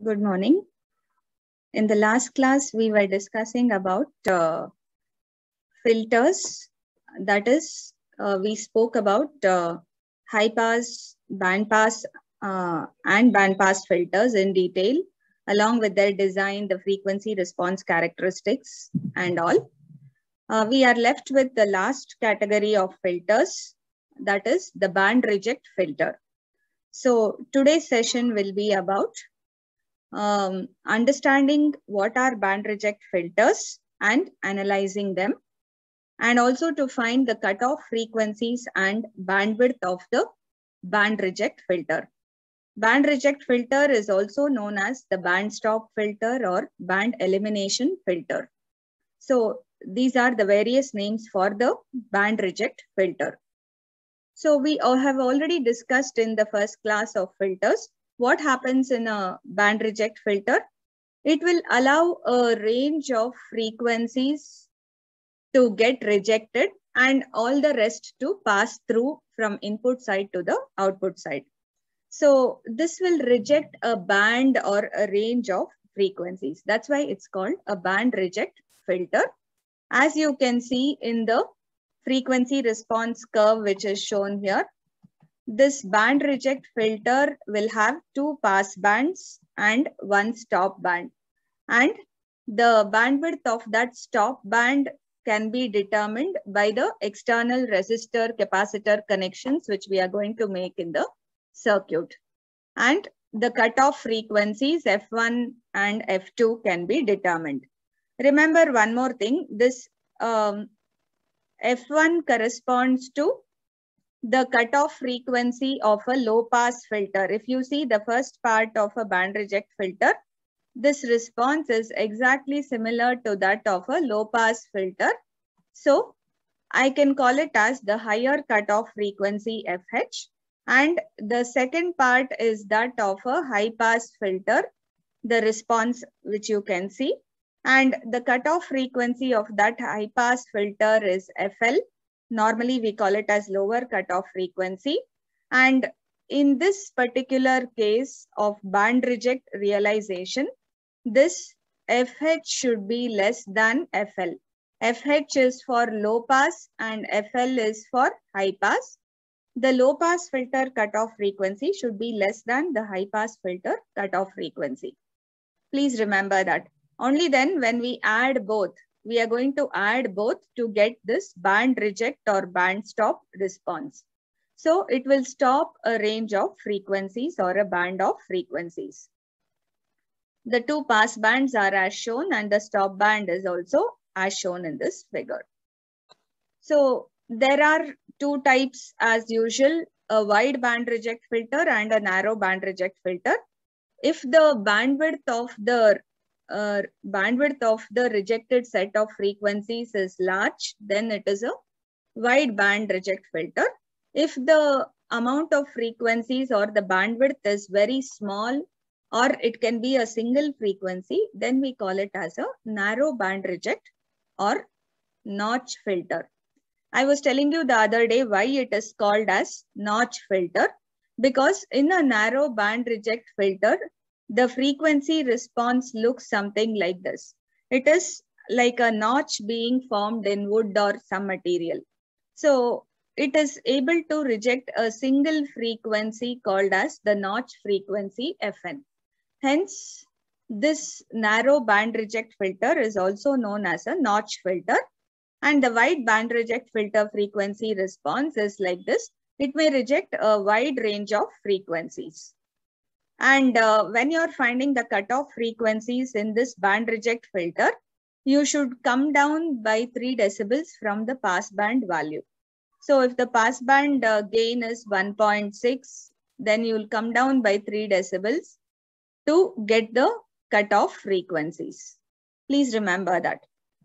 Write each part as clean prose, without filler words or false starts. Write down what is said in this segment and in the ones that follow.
Good morning. In the last class, we were discussing about filters. That is, we spoke about high pass, band pass, and band pass filters in detail, along with their design, the frequency response characteristics, and all. We are left with the last category of filters, that is the band reject filter. So today's session will be about understanding what are band reject filters and analyzing them, and also to find the cutoff frequencies and bandwidth of the band reject filter. Band reject filter is also known as the band stop filter or band elimination filter. So these are the various names for the band reject filter. So we have already discussed in the first class of filters what happens in a band reject filter. It will allow a range of frequencies to get rejected and all the rest to pass through from input side to the output side. So this will reject a band or a range of frequencies. That's why it's called a band reject filter. As you can see in the frequency response curve, which is shown here, this band reject filter will have 2 pass bands and 1 stop band. And the bandwidth of that stop band can be determined by the external resistor capacitor connections, which we are going to make in the circuit. And the cutoff frequencies F1 and F2 can be determined. Remember one more thing, this F1 corresponds to the cutoff frequency of a low pass filter. If you see the first part of a band reject filter, this response is exactly similar to that of a low pass filter. So I can call it as the higher cutoff frequency FH. And the second part is that of a high pass filter, the response which you can see. And the cutoff frequency of that high pass filter is FL. Normally we call it as lower cutoff frequency. And in this particular case of band reject realization, this FH should be less than FL. FH is for low pass and FL is for high pass. The low pass filter cutoff frequency should be less than the high pass filter cutoff frequency. Please remember that. Only then when we add both, we are going to add both to get this band reject or band stop response. So it will stop a range of frequencies or a band of frequencies. The 2 pass bands are as shown and the stop band is also as shown in this figure. So there are 2 types as usual, a wide band reject filter and a narrow band reject filter. If the bandwidth of the rejected set of frequencies is large, then it is a wide band reject filter. If the amount of frequencies or the bandwidth is very small, or it can be a single frequency, then we call it as a narrow band reject or notch filter. I was telling you the other day why it is called as notch filter, because in a narrow band reject filter, the frequency response looks something like this. It is like a notch being formed in wood or some material. So it is able to reject a single frequency called as the notch frequency Fn. Hence, this narrow band reject filter is also known as a notch filter. And the wide band reject filter frequency response is like this. It may reject a wide range of frequencies. And when you're finding the cutoff frequencies in this band reject filter, you should come down by 3 decibels from the pass band value. So if the pass band gain is 1.6, then you'll come down by 3 decibels to get the cutoff frequencies. Please remember that.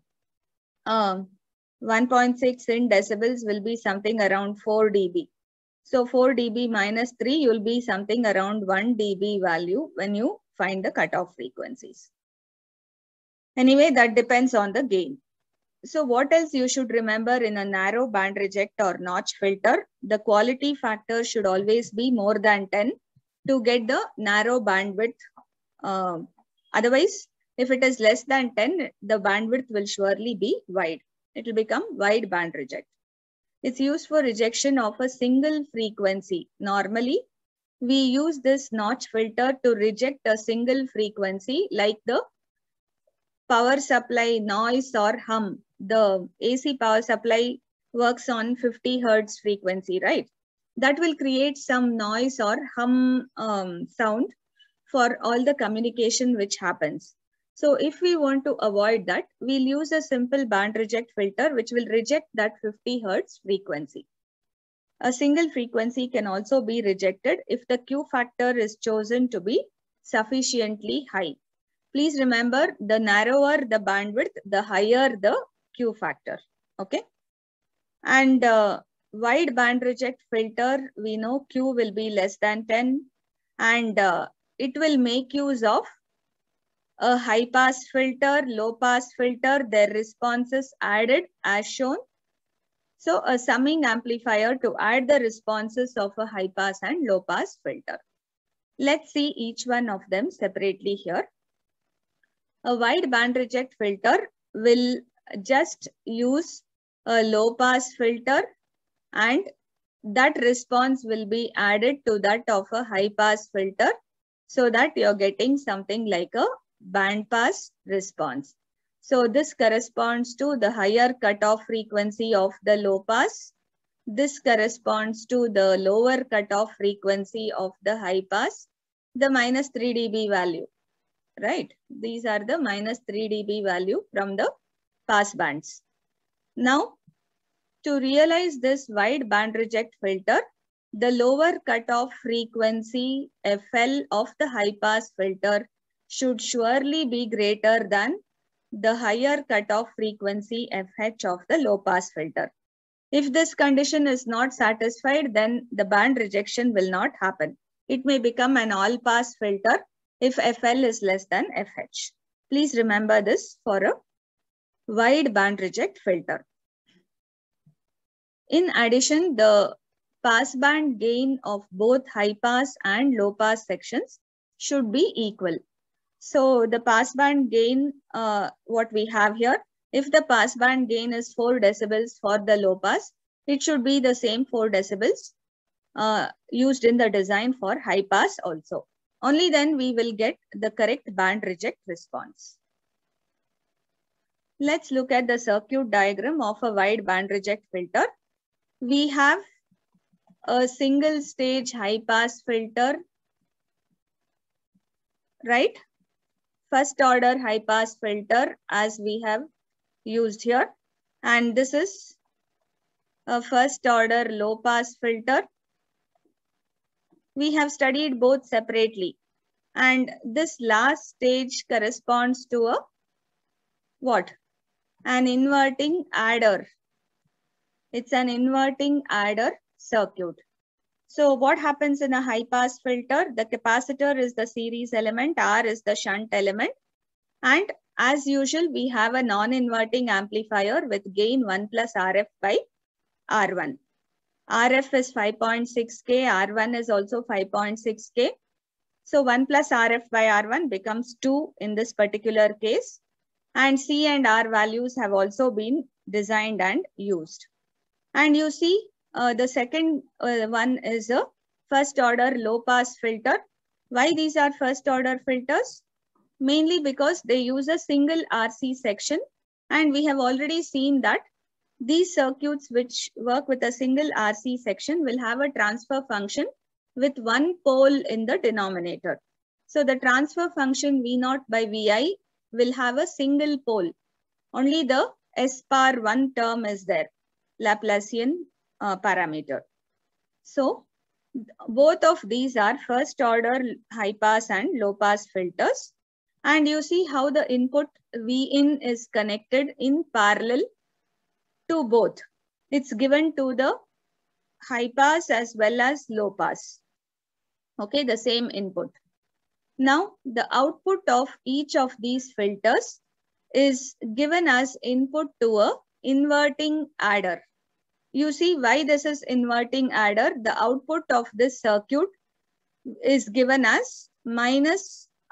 1.6 in decibels will be something around 4 dB. So 4 dB minus 3, you'll be something around 1 dB value when you find the cutoff frequencies. Anyway, that depends on the gain. So what else you should remember in a narrow band reject or notch filter? The quality factor should always be more than 10 to get the narrow bandwidth Otherwise, if it is less than 10, the bandwidth will surely be wide. It will become wide band reject. It's used for rejection of a single frequency. Normally, we use this notch filter to reject a single frequency like the power supply noise or hum. The AC power supply works on 50 hertz frequency, right? That will create some noise or hum sound for all the communication which happens. So if we want to avoid that, we'll use a simple band reject filter which will reject that 50 hertz frequency. A single frequency can also be rejected if the Q factor is chosen to be sufficiently high. Please remember, the narrower the bandwidth, the higher the Q factor. Okay. And wide band reject filter, we know Q will be less than 10, and it will make use of a high pass filter, low pass filter, their responses added as shown. So a summing amplifier to add the responses of a high pass and low pass filter. Let's see each one of them separately here. A wide band reject filter will just use a low pass filter, and that response will be added to that of a high pass filter, so that you're getting something like a band pass response. So this corresponds to the higher cutoff frequency of the low pass. This corresponds to the lower cutoff frequency of the high pass, the minus 3 dB value, right? These are the minus 3 dB value from the pass bands. Now, to realize this wide band reject filter, the lower cutoff frequency FL of the high pass filter should surely be greater than the higher cutoff frequency FH of the low pass filter. If this condition is not satisfied, then the band rejection will not happen. It may become an all pass filter if FL is less than FH. Please remember this for a wide band reject filter. In addition, the passband gain of both high pass and low pass sections should be equal. So the passband gain, what we have here, if the passband gain is 4 decibels for the low pass, it should be the same 4 decibels used in the design for high pass also. Only then we will get the correct band reject response. Let's look at the circuit diagram of a wide band reject filter. We have a single stage high pass filter, right? First order high pass filter as we have used here. And this is a first order low pass filter. We have studied both separately. And this last stage corresponds to a what? An inverting adder. It's an inverting adder circuit. So what happens in a high pass filter? The capacitor is the series element, R is the shunt element. And as usual, we have a non-inverting amplifier with gain 1 plus RF by R1. RF is 5.6K, R1 is also 5.6K. So 1 plus RF by R1 becomes 2 in this particular case. And C and R values have also been designed and used. And you see, the second one is a first order low pass filter. Why these are first order filters? Mainly because they use a single RC section, and we have already seen that these circuits which work with a single RC section will have a transfer function with one pole in the denominator. So the transfer function V0 by Vi will have a single pole. Only the S bar 1 term is there, Laplacian parameter. So both of these are first order high pass and low pass filters. And you see how the input Vin is connected in parallel to both. It's given to the high pass as well as low pass. Okay, the same input. Now, the output of each of these filters is given as input to a inverting adder. You see why this is inverting adder. The output of this circuit is given as minus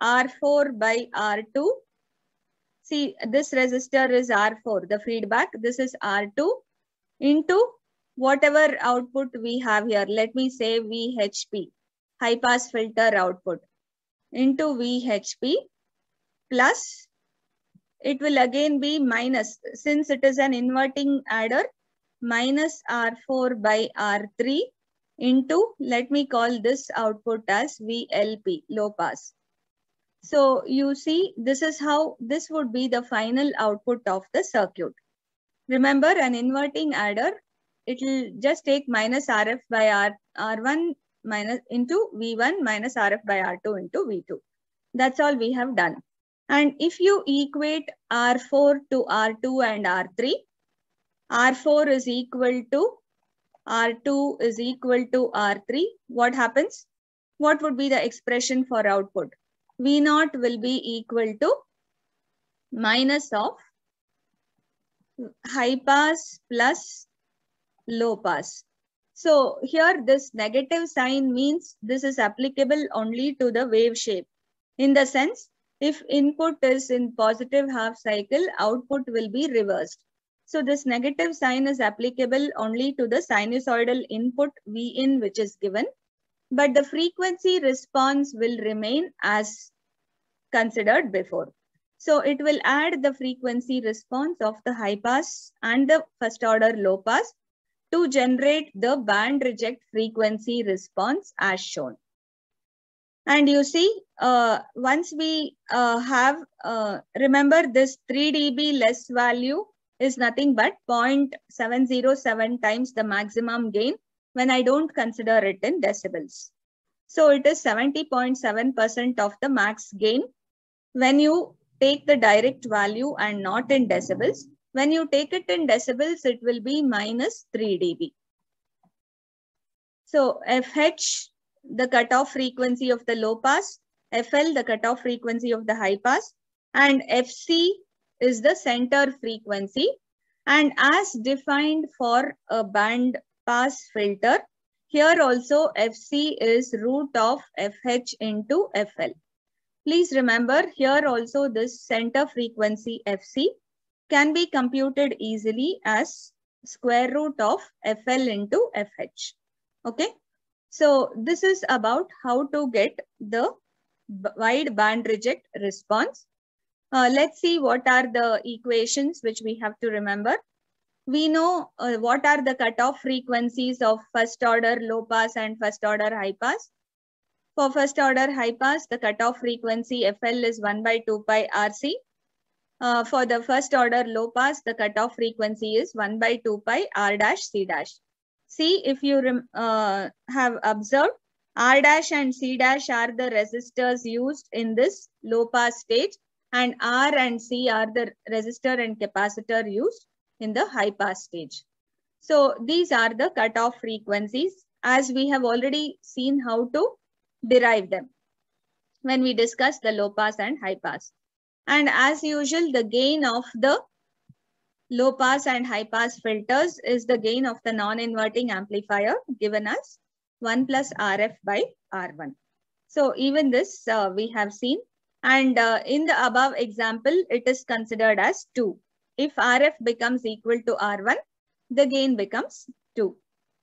R4 by R2. See, this resistor is R4, the feedback. This is R2 into whatever output we have here. Let me say VHP, high pass filter output, into VHP plus, it will again be minus, since it is an inverting adder, minus R4 by R3 into, let me call this output as VLP, low pass. So you see, this is how this would be the final output of the circuit. Remember, an inverting adder, it will just take minus RF by R1 minus into V1 minus RF by R2 into V2. That's all we have done. And if you equate R4 to R2 and R3, R4 is equal to R2 is equal to R3. What happens? What would be the expression for output? V0 will be equal to minus of high pass plus low pass. So here this negative sign means this is applicable only to the wave shape. In the sense, if input is in positive half cycle, output will be reversed. So this negative sign is applicable only to the sinusoidal input Vin which is given, but the frequency response will remain as considered before. So it will add the frequency response of the high pass and the first order low pass to generate the band reject frequency response as shown. And you see, once we remember this 3 dB less value is nothing but 0.707 times the maximum gain when I don't consider it in decibels. So it is 70.7% of the max gain when you take the direct value and not in decibels. When you take it in decibels, it will be minus 3 dB. So FH, the cutoff frequency of the low pass, FL, the cutoff frequency of the high pass, and FC is the center frequency. And as defined for a band pass filter, here also FC is root of FH into FL. Please remember, here also this center frequency FC can be computed easily as square root of FL into FH. Okay. So this is about how to get the wide band reject response. Let's see what are the equations which we have to remember. We know what are the cutoff frequencies of first order low pass and first order high pass. For first order high pass, the cutoff frequency FL is 1 by 2 pi RC. For the first order low pass, the cutoff frequency is 1 by 2 pi R dash C dash. See, if you have observed, R dash and C dash are the resistors used in this low pass stage, and R and C are the resistor and capacitor used in the high pass stage. So these are the cutoff frequencies, as we have already seen how to derive them when we discuss the low pass and high pass. And as usual, the gain of the low pass and high pass filters is the gain of the non-inverting amplifier given as 1 plus RF by R1. So even this we have seen, and in the above example, it is considered as 2. If RF becomes equal to R1, the gain becomes 2.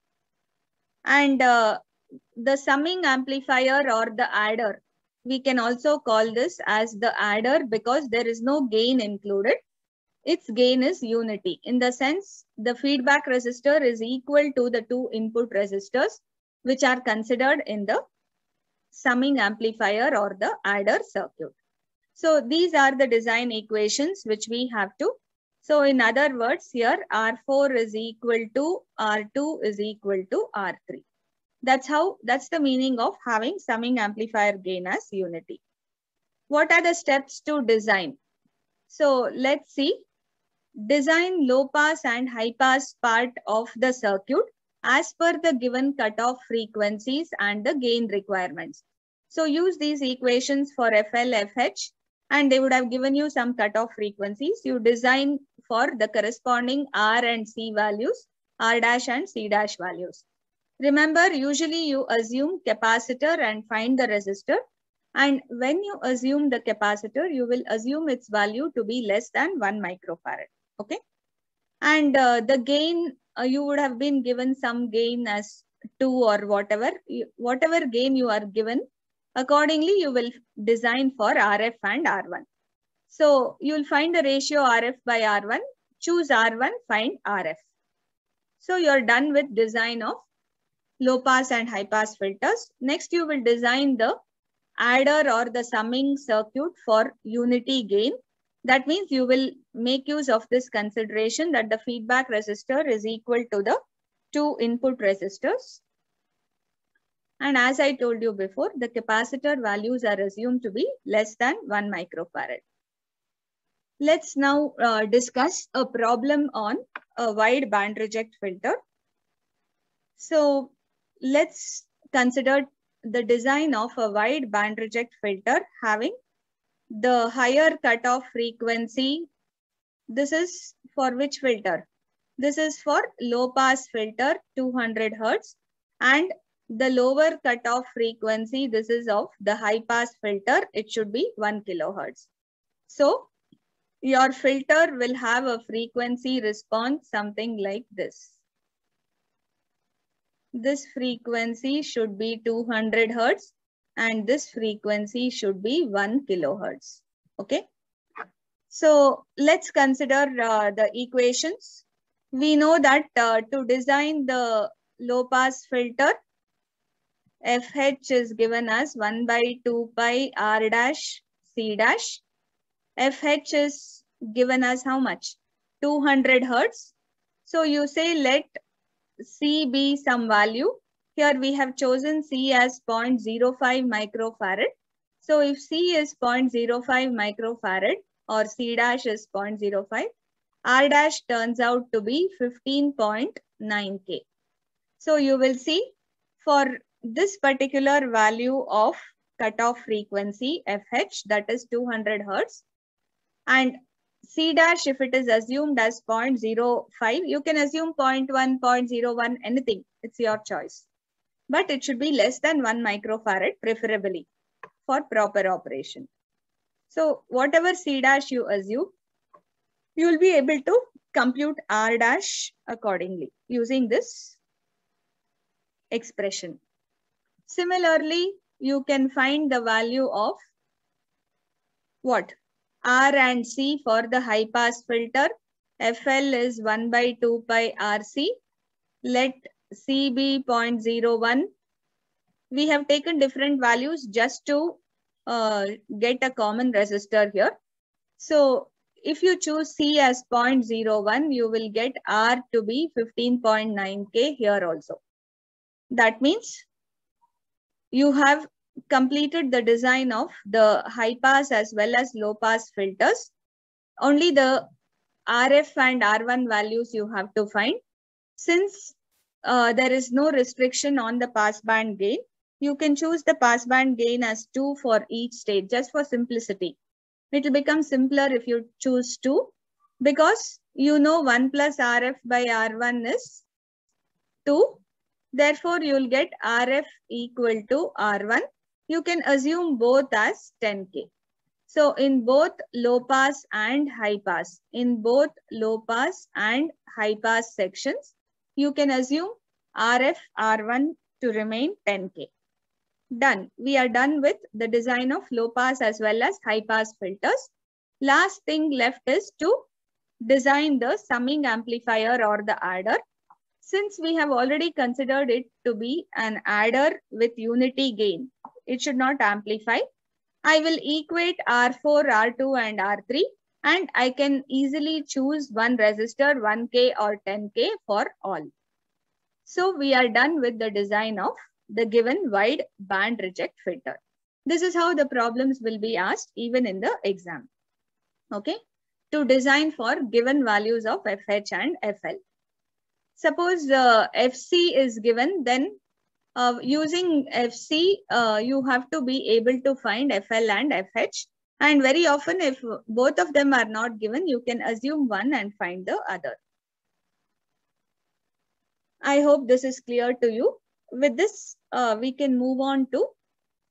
And the summing amplifier or the adder, we can also call this as the adder because there is no gain included. Its gain is unity. In the sense, the feedback resistor is equal to the two input resistors which are considered in the summing amplifier or the adder circuit. So these are the design equations which we have to. So in other words, here R4 is equal to R2 is equal to R3. That's the meaning of having summing amplifier gain as unity. What are the steps to design? So let's see. Design low pass and high pass part of the circuit as per the given cutoff frequencies and the gain requirements. So use these equations for FL, FH, and they would have given you some cutoff frequencies. You design for the corresponding R and C values, R dash and C dash values. Remember, usually you assume capacitor and find the resistor. And when you assume the capacitor, you will assume its value to be less than 1 microfarad. Okay. And the gain, you would have been given some gain as 2 or whatever. Whatever gain you are given, accordingly, you will design for RF and R1. So you'll find the ratio RF by R1, choose R1, find RF. So you're done with design of low pass and high pass filters. Next, you will design the adder or the summing circuit for unity gain. That means you will make use of this consideration that the feedback resistor is equal to the two input resistors. And as I told you before, the capacitor values are assumed to be less than 1 microfarad. Let's now discuss a problem on a wide band reject filter. So let's consider the design of a wide band reject filter having the higher cutoff frequency. This is for which filter? This is for low pass filter 200 Hertz, and the lower cutoff frequency, this is of the high pass filter, it should be 1 kilohertz. So your filter will have a frequency response something like this. This frequency should be 200 Hertz and this frequency should be 1 kilohertz. Okay. So let's consider the equations. We know that to design the low pass filter, FH is given as 1 by 2 pi R dash C dash. FH is given as how much? 200 Hertz. So you say let C be some value. Here we have chosen C as 0.05 microfarad. So if C is 0.05 microfarad or C dash is 0.05, R dash turns out to be 15.9 K. So you will see for this particular value of cutoff frequency FH, that is 200 Hertz, and C dash, if it is assumed as 0.05, you can assume 0.1, 0.01, anything. It's your choice. But it should be less than 1 microfarad, preferably, for proper operation. So whatever C dash you assume, you will be able to compute R dash accordingly using this expression. Similarly, you can find the value of what? R and C for the high pass filter. FL is 1 by 2 pi RC. Let C be 0.01. We have taken different values just to get a common resistor here. So if you choose C as 0.01, you will get R to be 15.9 K here also. That means you have completed the design of the high pass as well as low pass filters. Only the RF and R1 values you have to find. Since there is no restriction on the passband gain, you can choose the passband gain as 2 for each stage, just for simplicity. It will become simpler if you choose 2, because you know 1 plus RF by R1 is 2. Therefore, you will get RF equal to R1. You can assume both as 10K. So in both low pass and high pass, sections, you can assume RF R1 to remain 10K. Done. We are done with the design of low pass as well as high pass filters. Last thing left is to design the summing amplifier or the adder. Since we have already considered it to be an adder with unity gain, it should not amplify. I will equate R4, R2 and R3, and I can easily choose one resistor 1K or 10K for all. So we are done with the design of the given wide band reject filter. This is how the problems will be asked even in the exam. Okay, to design for given values of FH and FL. Suppose FC is given, then using FC, you have to be able to find FL and FH. And very often, if both of them are not given, you can assume one and find the other. I hope this is clear to you. With this, we can move on to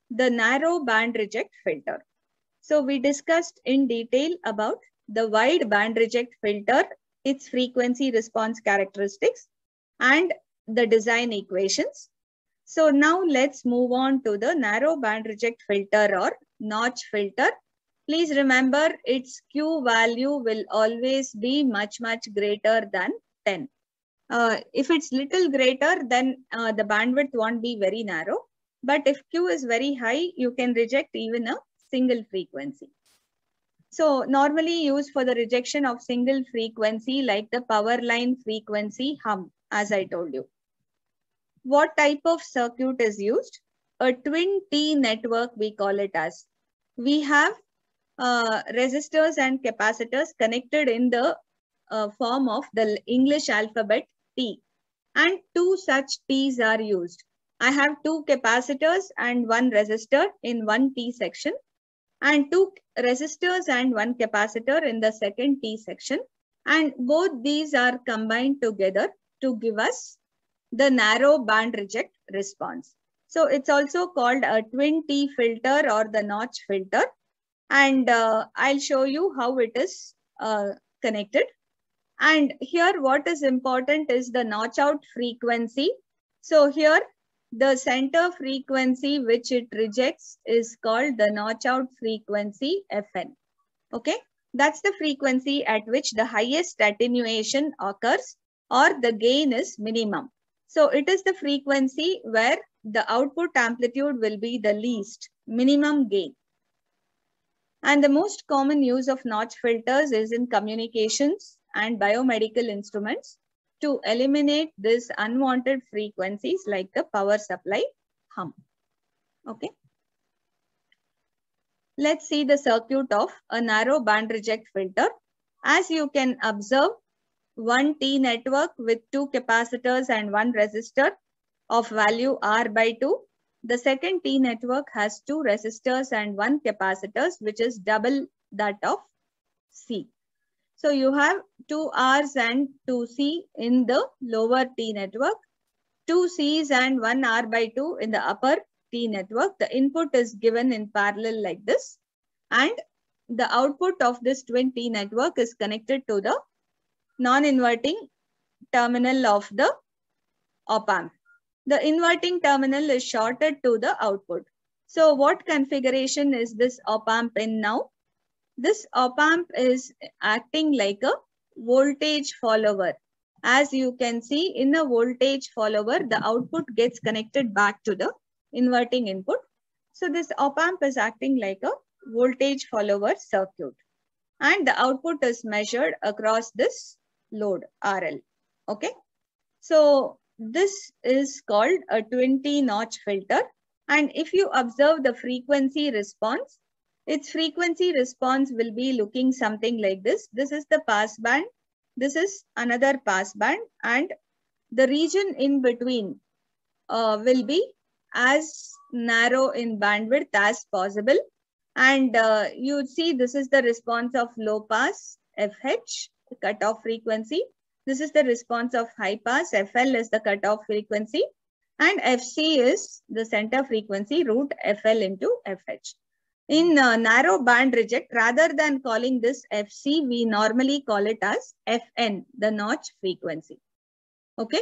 the narrow band reject filter. So we discussed in detail about the wide band reject filter, its frequency response characteristics, and the design equations. So now let's move on to the narrow band reject filter or notch filter. Please remember its Q value will always be much greater than 10. If it's little greater, then the bandwidth won't be very narrow. But if Q is very high, you can reject even a single frequency. So normally used for the rejection of single frequency like the power line frequency hum, as I told you. What type of circuit is used? A twin T network, we call it as. We have resistors and capacitors connected in the form of the English alphabet T, and two such T's are used. I have two capacitors and one resistor in one T section, and two resistors and one capacitor in the second T section, and both these are combined together to give us the narrow band reject response. So it's also called a twin T filter or the notch filter, and I'll show you how it is connected. And here what is important is the notch out frequency. So here the center frequency which it rejects is called the notch out frequency Fn. Okay, that's the frequency at which the highest attenuation occurs or the gain is minimum. So it is the frequency where the output amplitude will be the least, minimum gain. And the most common use of notch filters is in communications and biomedical instruments to eliminate these unwanted frequencies like the power supply hum. Okay. Let's see the circuit of a narrow band reject filter. As you can observe, one T network with two capacitors and one resistor of value R by 2. The second T network has two resistors and one capacitors, which is double that of C. So you have two R's and two C in the lower T network, two C's and one R by 2 in the upper T network. The input is given in parallel like this, and the output of this twin T network is connected to the non-inverting terminal of the op-amp. The inverting terminal is shorted to the output. So what configuration is this op-amp in now? This op-amp is acting like a voltage follower. As you can see, in a voltage follower, the output gets connected back to the inverting input. So this op-amp is acting like a voltage follower circuit, and the output is measured across this load RL. Okay. So this is called a twin T notch filter. And if you observe the frequency response, its frequency response will be looking something like this. This is the pass band. This is another pass band, and the region in between will be as narrow in bandwidth as possible. And you see this is the response of low pass FH, the cutoff frequency. This is the response of high pass, FL is the cutoff frequency, and FC is the center frequency root FL into FH. In narrow band reject, rather than calling this FC, we normally call it as FN, the notch frequency. Okay.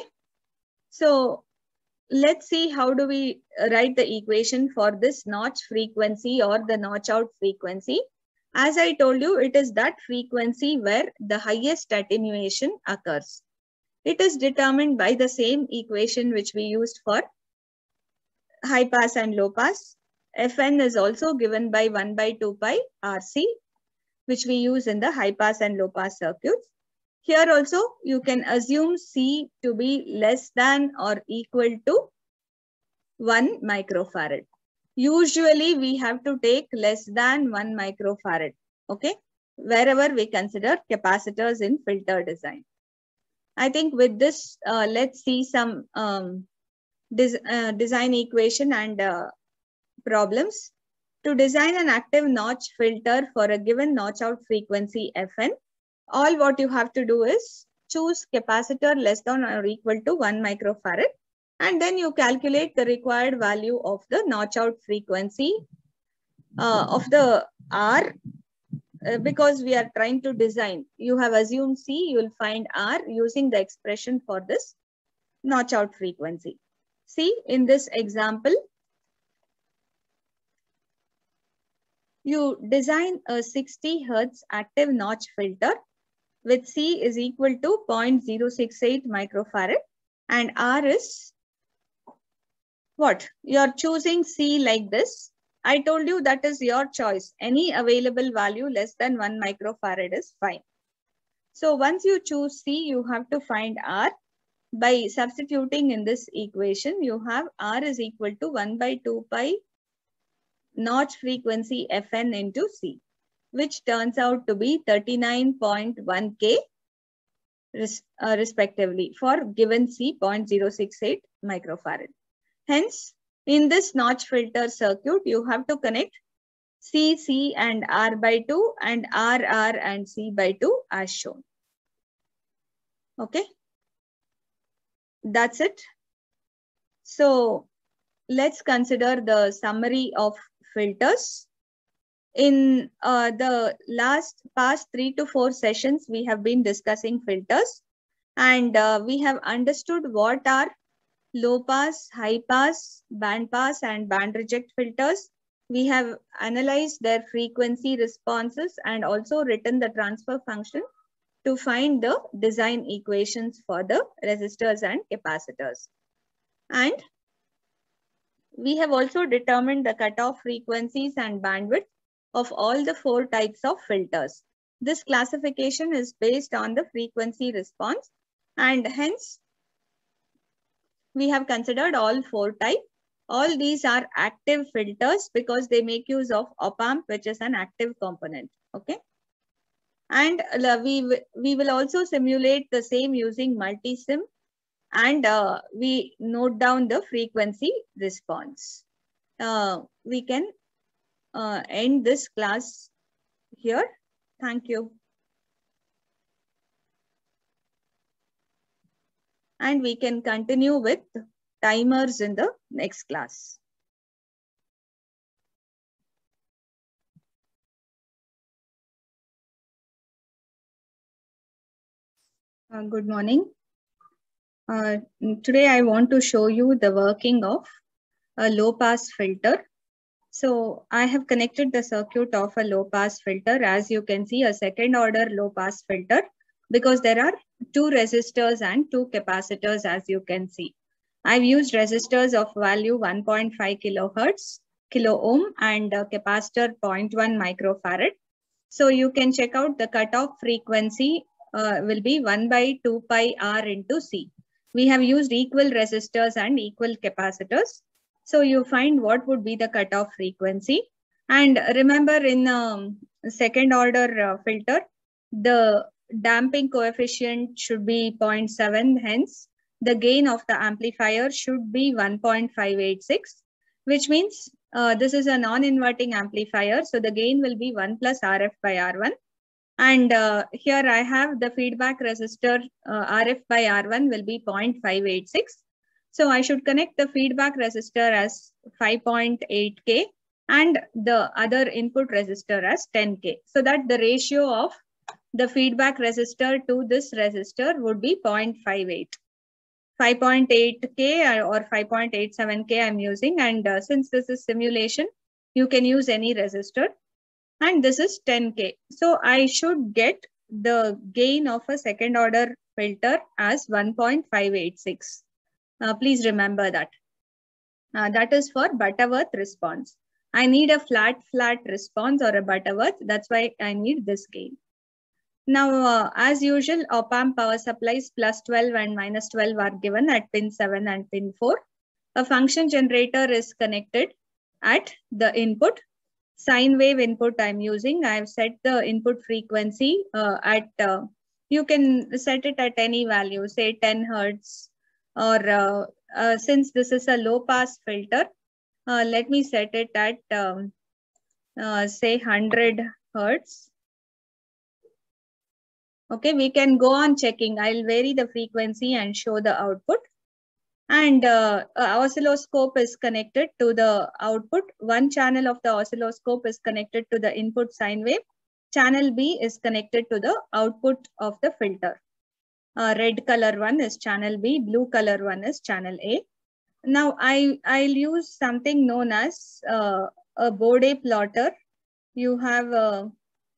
So let's see how do we write the equation for this notch frequency or the notch out frequency. As I told you, it is that frequency where the highest attenuation occurs. It is determined by the same equation which we used for high pass and low pass. Fn is also given by 1 by 2 pi RC, which we use in the high pass and low pass circuits. Here also, you can assume C to be less than or equal to 1 microfarad. Usually, we have to take less than 1 microfarad, okay, wherever we consider capacitors in filter design. I think with this, let's see some design equation and problems. To design an active notch filter for a given notch out frequency Fn, all what you have to do is choose capacitor less than or equal to 1 microfarad And then you calculate the required value of the notch out frequency of the R. Because we are trying to design, you have assumed C, you will find R using the expression for this notch out frequency. See, in this example, you design a 60 Hertz active notch filter with C is equal to 0.068 microfarad and R is what? You are choosing C like this. I told you that is your choice. Any available value less than 1 microfarad is fine. So once you choose C, you have to find R. By substituting in this equation, you have R is equal to 1 by 2 pi notch frequency Fn into C, which turns out to be 39.1 K respectively for given C 0.068 microfarad. Hence, in this notch filter circuit, you have to connect C, C and R by 2 and R, R and C by 2 as shown. Okay. That's it. So let's consider the summary of filters. In the past 3 to 4 sessions, we have been discussing filters and we have understood what are low pass, high pass, band pass and band reject filters. We have analyzed their frequency responses and also written the transfer function to find the design equations for the resistors and capacitors. And we have also determined the cutoff frequencies and bandwidth of all the 4 types of filters. This classification is based on the frequency response and hence we have considered all 4 types. All these are active filters because they make use of op-amp, which is an active component. Okay. And we will also simulate the same using multisim and we note down the frequency response. We can end this class here. Thank you. And we can continue with timers in the next class. Good morning. Today I want to show you the working of a low pass filter. So I have connected the circuit of a low pass filter. As you can see, a second order low pass filter because there are 2 resistors and 2 capacitors as you can see. I've used resistors of value 1.5 kilohertz, kilo ohm and capacitor 0.1 microfarad. So you can check out the cutoff frequency will be 1 by 2 pi R into C. We have used equal resistors and equal capacitors. So you find what would be the cutoff frequency. And remember in second order filter, the damping coefficient should be 0.7. Hence, the gain of the amplifier should be 1.586, which means this is a non-inverting amplifier. So the gain will be 1 plus RF by R1. And here I have the feedback resistor RF by R1 will be 0.586. So I should connect the feedback resistor as 5.8K and the other input resistor as 10K. So that the ratio of the feedback resistor to this resistor would be 0.58. 5.8K or 5.87K I'm using. And since this is simulation, you can use any resistor. And this is 10K. So I should get the gain of a second order filter as 1.586. Please remember that. That is for Butterworth response. I need a flat response or a Butterworth. That's why I need this gain. Now, as usual, op-amp power supplies plus 12 and minus 12 are given at pin 7 and pin 4. A function generator is connected at the input. Sine wave input I'm using. I've set the input frequency you can set it at any value, say 10 Hertz or since this is a low pass filter, let me set it at say 100 Hertz. Okay, we can go on checking. I'll vary the frequency and show the output. And oscilloscope is connected to the output. One channel of the oscilloscope is connected to the input sine wave. Channel B is connected to the output of the filter. Red color one is channel B, blue color one is channel A. Now I'll use something known as a Bode plotter. You have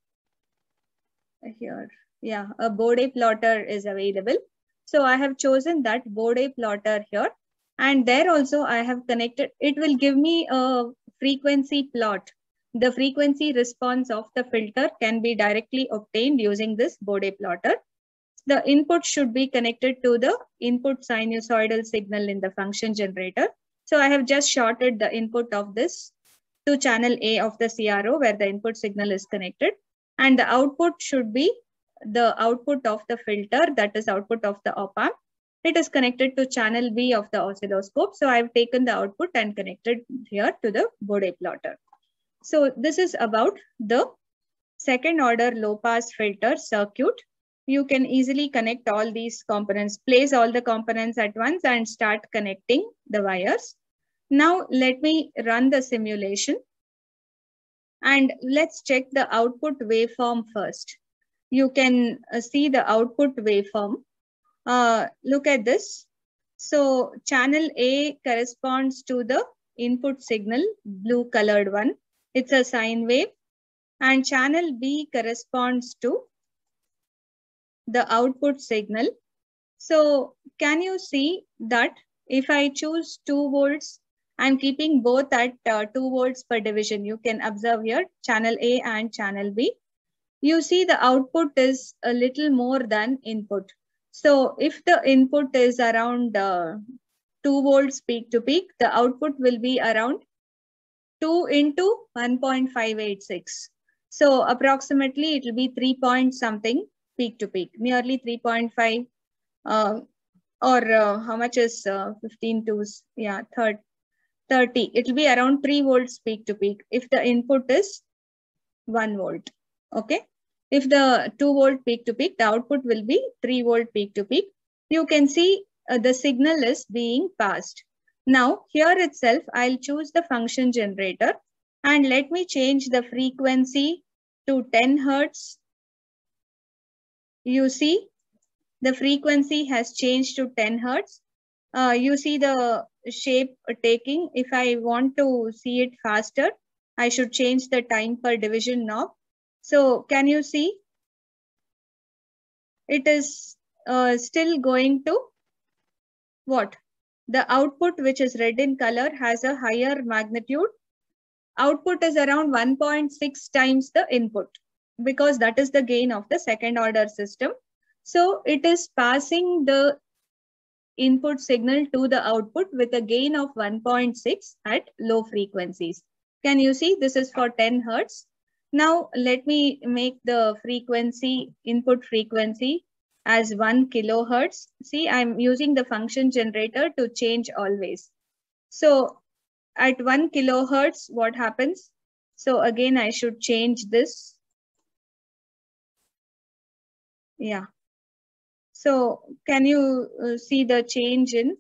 here, yeah, a Bode plotter is available. So I have chosen that Bode plotter here. And there also I have connected, it will give me a frequency plot. The frequency response of the filter can be directly obtained using this Bode plotter. The input should be connected to the input sinusoidal signal in the function generator. So I have just shorted the input of this to channel A of the CRO where the input signal is connected. And the output should be the output of the filter, that is output of the op-amp. It is connected to channel B of the oscilloscope. So I've taken the output and connected here to the Bode plotter. So this is about the second order low pass filter circuit. You can easily connect all these components, place all the components at once and start connecting the wires. Now let me run the simulation and let's check the output waveform first. You can see the output waveform. Look at this. So channel A corresponds to the input signal, blue colored one. It's a sine wave. And channel B corresponds to the output signal. So can you see that if I choose 2 volts, I'm keeping both at 2 volts per division. You can observe here channel A and channel B. You see the output is a little more than input. So if the input is around 2 volts peak to peak, the output will be around 2 into 1.586. So approximately it will be 3 point something peak to peak, nearly 3.5 how much is 15 to, yeah, 30. It will be around 3 volts peak to peak if the input is 1 volt. Okay. If the 2 volt peak to peak, the output will be 3 volt peak to peak. You can see the signal is being passed. Now here itself, I'll choose the function generator and let me change the frequency to 10 Hertz. You see the frequency has changed to 10 Hertz. You see the shape taking. If I want to see it faster, I should change the time per division knob. So can you see? It is still going to what? The output, which is red in color, has a higher magnitude. Output is around 1.6 times the input because that is the gain of the second order system. So it is passing the input signal to the output with a gain of 1.6 at low frequencies. Can you see? This is for 10 Hertz. Now let me make the frequency, input frequency as 1 kilohertz. See, I'm using the function generator to change always. So at 1 kilohertz, what happens? So again, I should change this. Yeah. So can you see the change in?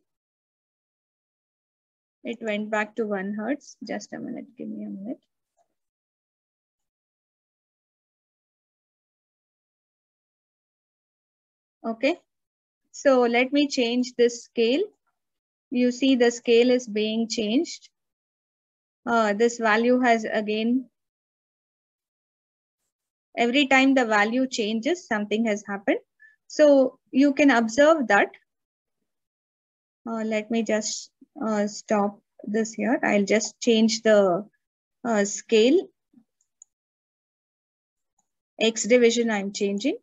It went back to 1 Hertz. Just a minute, give me a minute. Okay. So let me change this scale. You see the scale is being changed. This value has again, every time the value changes, something has happened. So you can observe that. Let me just stop this here. I'll just change the scale. X division I'm changing.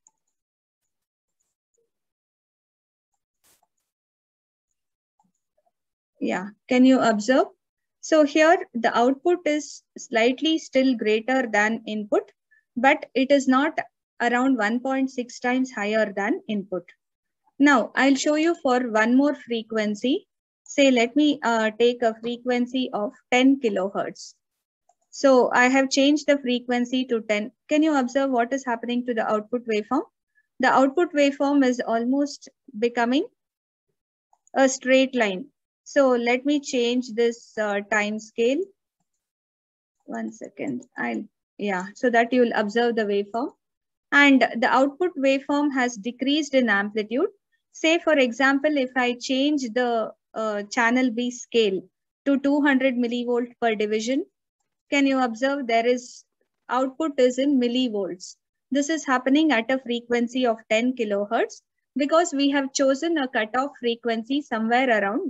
Yeah, can you observe? So here the output is slightly still greater than input, but it is not around 1.6 times higher than input. Now I'll show you for one more frequency. Say, let me take a frequency of 10 kilohertz. So I have changed the frequency to 10. Can you observe what is happening to the output waveform? The output waveform is almost becoming a straight line. So let me change this time scale. 1 second. So that you will observe the waveform. And the output waveform has decreased in amplitude. Say, for example, if I change the channel B scale to 200 millivolt per division, can you observe there is output is in millivolts. This is happening at a frequency of 10 kilohertz because we have chosen a cutoff frequency somewhere around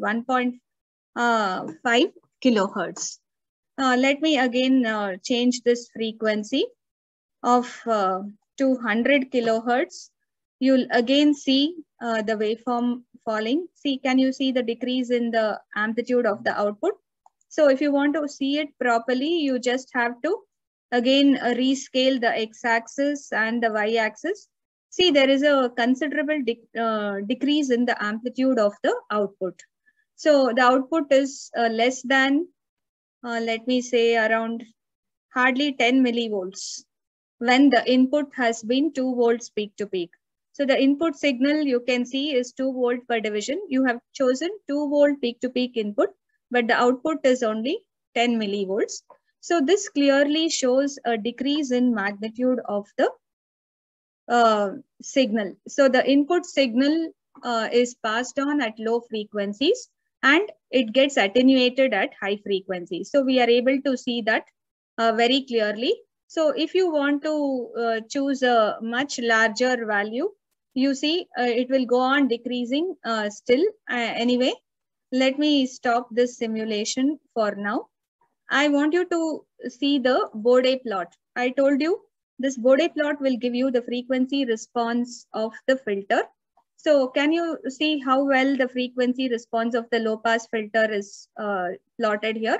1.5 kilohertz. Let me again change this frequency of 200 kilohertz. You'll again see the waveform falling. See, can you see the decrease in the amplitude of the output? So if you want to see it properly, you just have to again rescale the x-axis and the y-axis. See, there is a considerable decrease in the amplitude of the output. So the output is less than, let me say, around hardly 10 millivolts when the input has been 2 volts peak to peak. So the input signal you can see is 2 volt per division. You have chosen 2 volt peak to peak input, but the output is only 10 millivolts. So this clearly shows a decrease in magnitude of the signal. So the input signal is passed on at low frequencies and it gets attenuated at high frequencies. So we are able to see that very clearly. So if you want to choose a much larger value, you see it will go on decreasing still. Anyway, let me stop this simulation for now. I want you to see the Bode plot. I told you this Bode plot will give you the frequency response of the filter. So can you see how well the frequency response of the low pass filter is plotted here?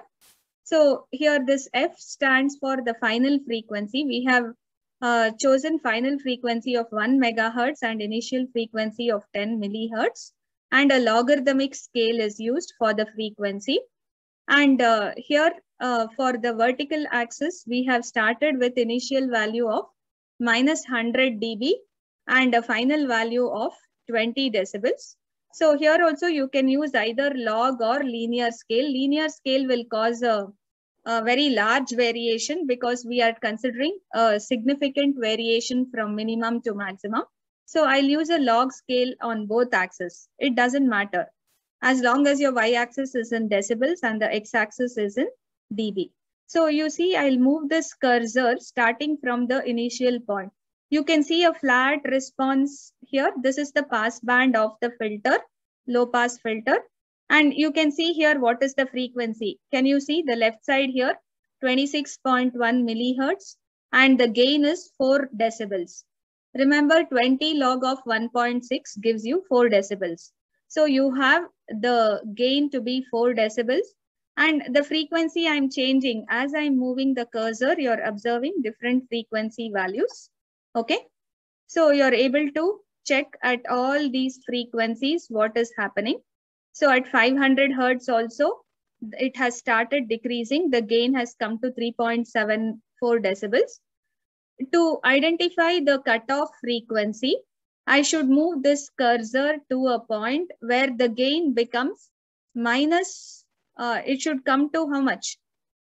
So here this F stands for the final frequency. We have chosen final frequency of 1 megahertz and initial frequency of 10 millihertz. And a logarithmic scale is used for the frequency. And here for the vertical axis, we have started with initial value of minus 100 dB and a final value of 20 decibels. So here also you can use either log or linear scale. Linear scale will cause a very large variation because we are considering a significant variation from minimum to maximum. So I'll use a log scale on both axes. It doesn't matter as long as your y-axis is in decibels and the x-axis is in dB. So you see, I'll move this cursor starting from the initial point. You can see a flat response here. This is the pass band of the filter, low pass filter. And you can see here what is the frequency. Can you see the left side here? 26.1 millihertz and the gain is 4 decibels. Remember 20 log of 1.6 gives you 4 decibels. So you have the gain to be 4 decibels and the frequency I'm changing as I'm moving the cursor, you're observing different frequency values. Okay. So you're able to check at all these frequencies what is happening. So at 500 hertz also, it has started decreasing. The gain has come to 3.74 decibels. To identify the cutoff frequency, I should move this cursor to a point where the gain becomes minus, it should come to how much?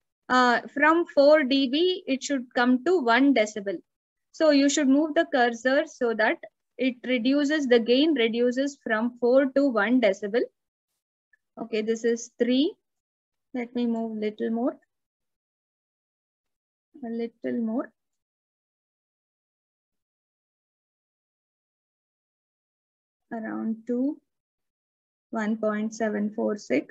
From 4 dB, it should come to 1 decibel. So you should move the cursor so that it reduces, the gain reduces from 4 to 1 decibel. Okay, this is 3. Let me move little more. A little more. Around 2. 1.746.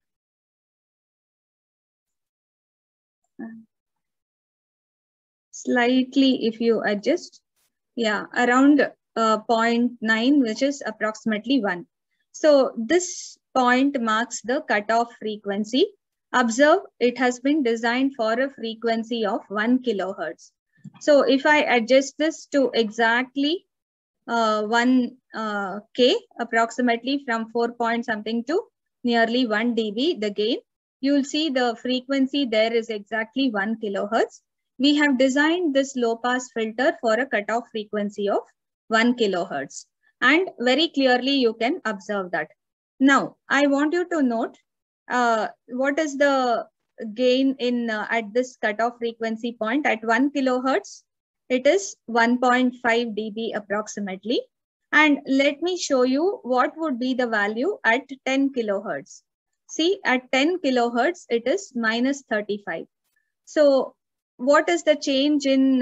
Slightly if you adjust. Yeah, around 0.9, which is approximately 1. So this point marks the cutoff frequency. Observe, it has been designed for a frequency of 1 kilohertz. So if I adjust this to exactly 1 K, approximately from 4 point something to nearly 1 dB, the gain, you will see the frequency there is exactly 1 kilohertz. We have designed this low pass filter for a cutoff frequency of 1 kilohertz. And very clearly you can observe that. Now, I want you to note what is the gain in at this cutoff frequency point at 1 kilohertz. It is 1.5 dB approximately. And let me show you what would be the value at 10 kilohertz. See, at 10 kilohertz, it is minus 35. So what is the change in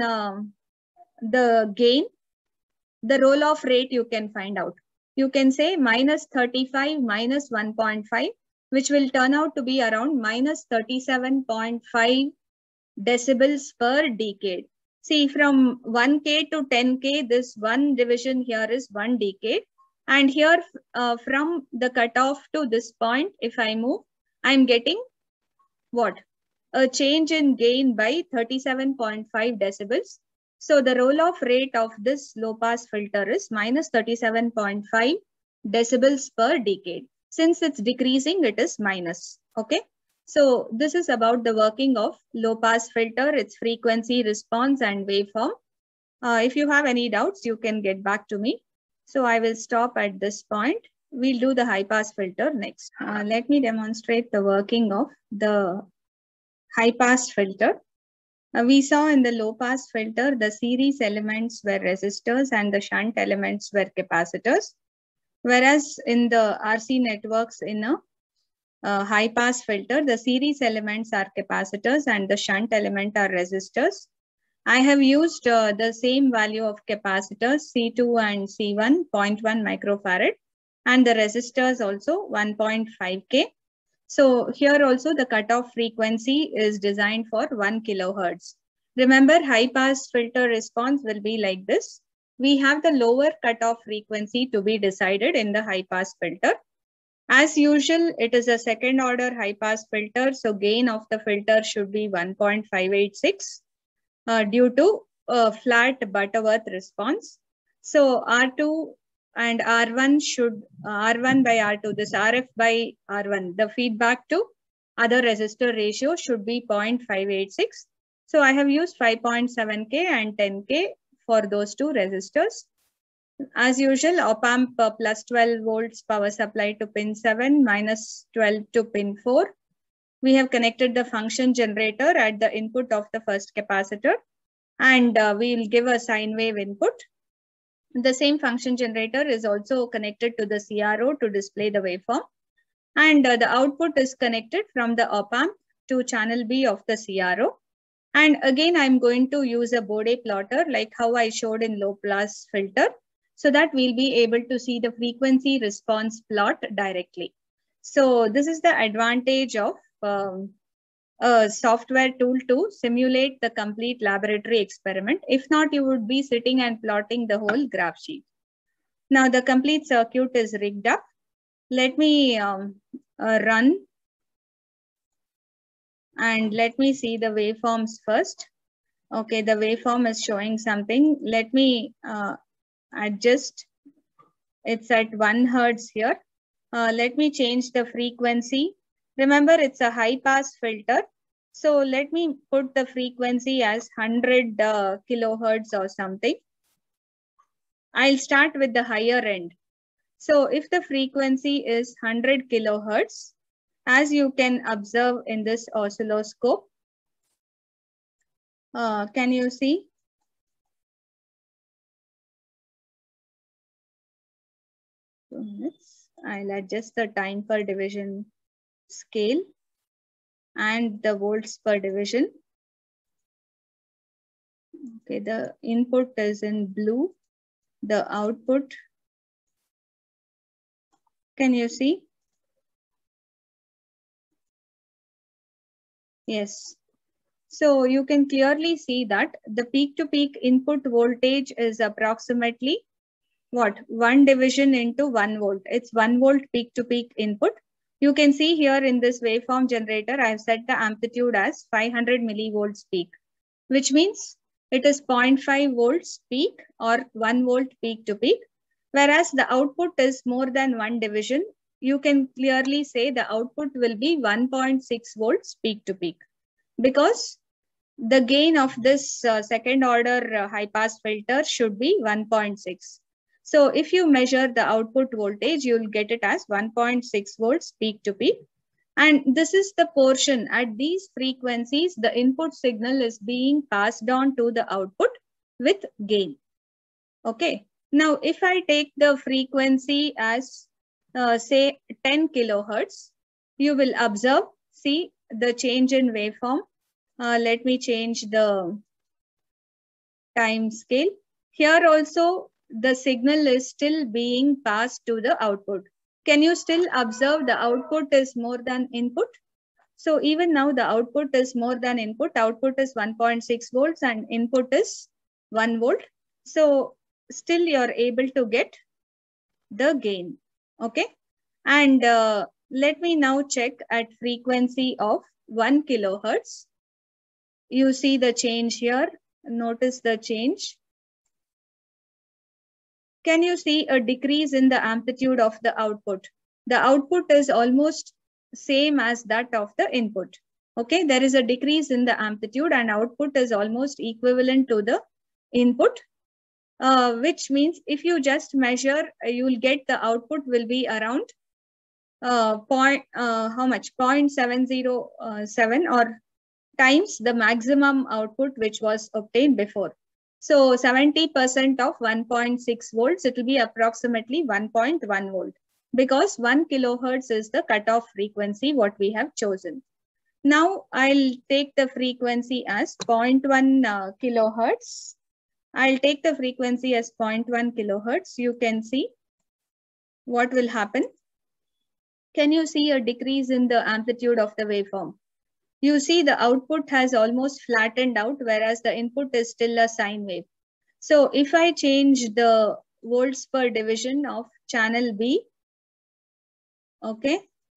the gain? The roll-off rate you can find out. You can say minus 35 minus 1.5, which will turn out to be around minus 37.5 decibels per decade. See, from 1K to 10K, this one division here is 1 decade. And here from the cutoff to this point, if I move, I'm getting what? A change in gain by 37.5 decibels. So the roll-off rate of this low-pass filter is minus 37.5 decibels per decade. Since it's decreasing, it is minus. Okay. So this is about the working of low-pass filter, its frequency, response, and waveform. If you have any doubts, you can get back to me. So I will stop at this point. We'll do the high-pass filter next. Let me demonstrate the working of the high-pass filter. We saw in the low-pass filter, the series elements were resistors and the shunt elements were capacitors. Whereas in the RC networks in a high-pass filter, the series elements are capacitors and the shunt element are resistors. I have used the same value of capacitors, C2 and C1, 0.1 microfarad, and the resistors also 1.5K. So here also the cutoff frequency is designed for 1 kilohertz. Remember, high pass filter response will be like this. We have the lower cutoff frequency to be decided in the high pass filter. As usual, it is a second order high pass filter. So gain of the filter should be 1.586 due to flat Butterworth response. So R2 and R1 should R1 by R2, this RF by R1, the feedback to other resistor ratio should be 0.586. So I have used 5.7K and 10K for those two resistors. As usual, op-amp plus 12 volts power supply to pin 7, minus 12 to pin 4. We have connected the function generator at the input of the first capacitor, and we'll give a sine wave input. The same function generator is also connected to the CRO to display the waveform. And the output is connected from the op-amp to channel B of the CRO. And again, I'm going to use a Bode plotter like how I showed in low pass filter, so that we'll be able to see the frequency response plot directly. So this is the advantage of a software tool to simulate the complete laboratory experiment. If not, you would be sitting and plotting the whole graph sheet. Now the complete circuit is rigged up. Let me run and let me see the waveforms first. Okay, the waveform is showing something. Let me adjust. It's at 1 hertz here. Let me change the frequency. Remember, it's a high pass filter. So let me put the frequency as 100 kilohertz or something. I'll start with the higher end. So if the frequency is 100 kilohertz, as you can observe in this oscilloscope, can you see? I'll adjust the time per division scale and the volts per division. Okay, the input is in blue, the output. Can you see? Yes. So you can clearly see that the peak-to-peak input voltage is approximately what? 1 division into 1 volt. It's 1 volt peak-to-peak input. You can see here in this waveform generator, I have set the amplitude as 500 millivolts peak, which means it is 0.5 volts peak or 1 volt peak to peak. Whereas the output is more than 1 division, you can clearly say the output will be 1.6 volts peak to peak, because the gain of this second order high pass filter should be 1.6. So if you measure the output voltage, you'll get it as 1.6 volts peak to peak. And this is the portion at these frequencies, the input signal is being passed on to the output with gain. Okay. Now, if I take the frequency as say 10 kilohertz, you will observe, see the change in waveform. Let me change the time scale. Here also, the signal is still being passed to the output. Can you still observe the output is more than input? So even now the output is more than input. Output is 1.6 volts and input is 1 volt. So still you're able to get the gain. Okay. And let me now check at frequency of 1 kilohertz. You see the change here. Notice the change. Can you see a decrease in the amplitude of the output? The output is almost same as that of the input. Okay, there is a decrease in the amplitude and output is almost equivalent to the input, which means if you just measure, you will get the output will be around how much? 0.707 or times the maximum output which was obtained before. So 70% of 1.6 volts, it will be approximately 1.1 volt because 1 kilohertz is the cutoff frequency what we have chosen. Now I'll take the frequency as 0.1 kilohertz. I'll take the frequency as 0.1 kilohertz. You can see what will happen. Can you see a decrease in the amplitude of the waveform? You see the output has almost flattened out, whereas the input is still a sine wave. So if I change the volts per division of channel B, okay,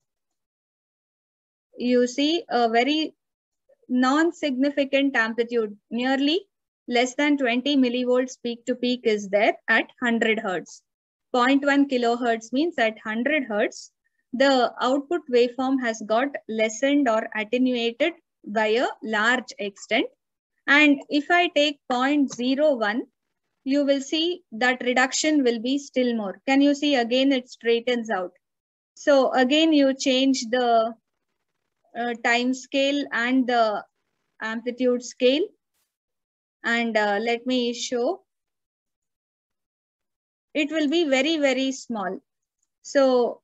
you see a very non-significant amplitude, nearly less than 20 millivolts peak to peak is there at 100 hertz. 0.1 kilohertz means at 100 hertz, the output waveform has got lessened or attenuated by a large extent. And if I take 0.01, you will see that reduction will be still more. Can you see again it straightens out? So again you change the time scale and the amplitude scale. And let me show. It will be very, very small. So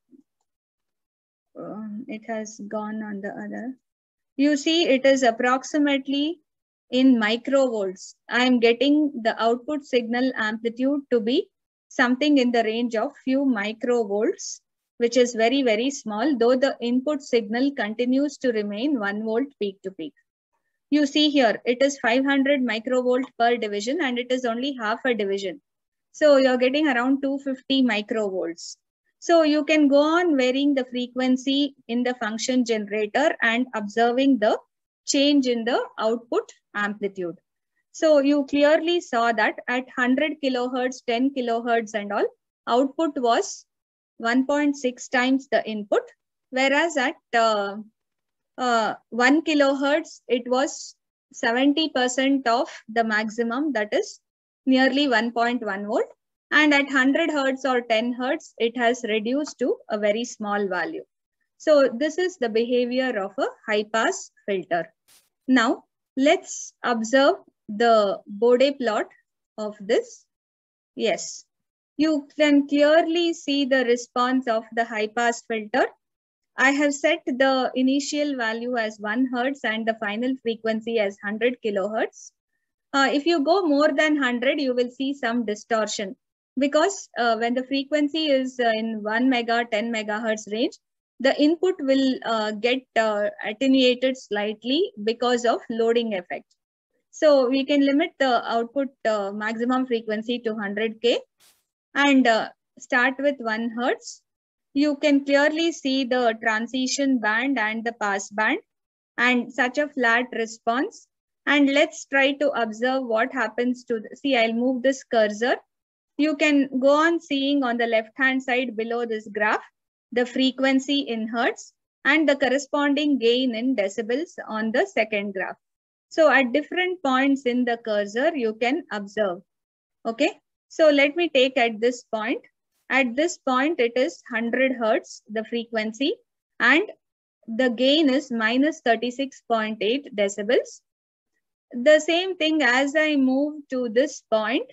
it has gone on the other. You see it is approximately in microvolts. I am getting the output signal amplitude to be something in the range of few microvolts, which is very, very small, though the input signal continues to remain 1 volt peak to peak. You see here, it is 500 microvolt per division and it is only half a division. So you're getting around 250 microvolts. So you can go on varying the frequency in the function generator and observing the change in the output amplitude. So you clearly saw that at 100 kilohertz, 10 kilohertz and all, output was 1.6 times the input, whereas at 1 kilohertz, it was 70% of the maximum, that is nearly 1.1 volt. And at 100 hertz or 10 hertz, it has reduced to a very small value. So this is the behavior of a high pass filter. Now let's observe the Bode plot of this. Yes, you can clearly see the response of the high pass filter. I have set the initial value as 1 hertz and the final frequency as 100 kilohertz. If you go more than 100, you will see some distortion because when the frequency is in 1 mega, 10 megahertz range, the input will get attenuated slightly because of loading effect. So we can limit the output maximum frequency to 100K and start with 1 hertz. You can clearly see the transition band and the pass band and such a flat response. And let's try to observe what happens to see, I'll move this cursor. You can go on seeing on the left hand side below this graph, the frequency in hertz and the corresponding gain in decibels on the second graph. So at different points in the cursor, you can observe. Okay. So let me take at this point. At this point, it is 100 Hertz, the frequency, and the gain is minus 36.8 decibels. The same thing as I move to this point,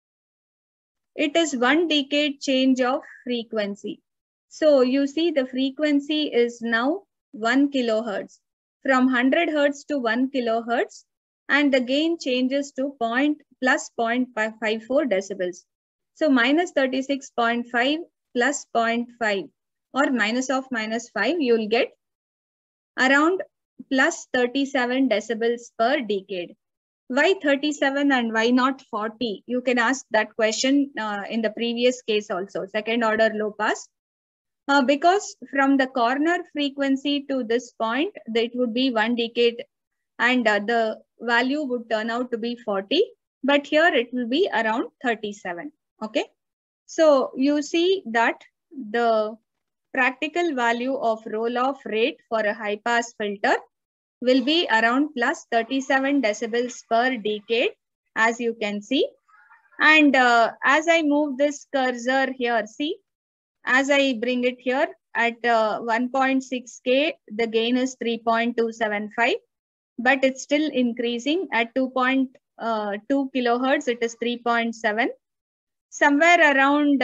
it is 1 decade change of frequency. So you see the frequency is now 1 kilohertz. From 100 hertz to 1 kilohertz, and the gain changes to plus 0.54 decibels. So minus 36.5 plus 0.5 or minus of minus 5, you will get around plus 37 decibels per decade. Why 37 and why not 40? You can ask that question in the previous case also, second order low pass. Because from the corner frequency to this point, it would be 1 decade and the value would turn out to be 40. But here it will be around 37. Okay. So you see that the practical value of roll-off rate for a high-pass filter will be around plus 37 decibels per decade, as you can see. And as I move this cursor here, see, as I bring it here at 1.6K, the gain is 3.275, but it's still increasing at 2.2 kilohertz, it is 3.7. Somewhere around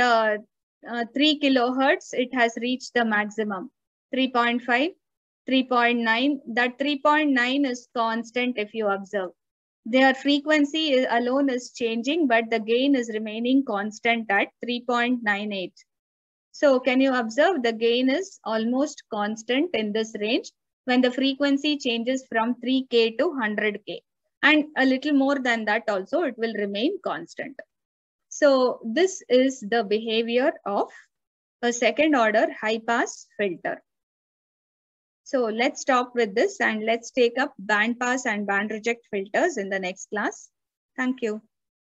3 kilohertz, it has reached the maximum, 3.5. 3.9. That 3.9 is constant if you observe. Their frequency alone is changing, but the gain is remaining constant at 3.98. So can you observe the gain is almost constant in this range when the frequency changes from 3K to 100K. And a little more than that also, it will remain constant. So this is the behavior of a second order high pass filter. So let's stop with this and let's take up band pass and band reject filters in the next class. Thank you.